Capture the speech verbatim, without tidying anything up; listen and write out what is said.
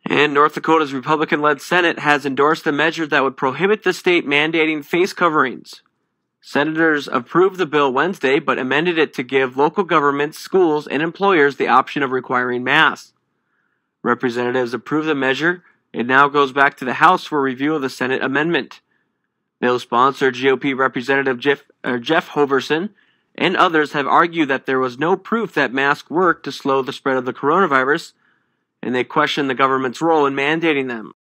And North Dakota's Republican-led Senate has endorsed a measure that would prohibit the state mandating face coverings. Senators approved the bill Wednesday, but amended it to give local governments, schools, and employers the option of requiring masks. Representatives approved the measure. It now goes back to the House for review of the Senate amendment. Bill sponsor G O P Representative Jeff, uh, Jeff Hoverson and others have argued that there was no proof that masks worked to slow the spread of the coronavirus, and they question the government's role in mandating them.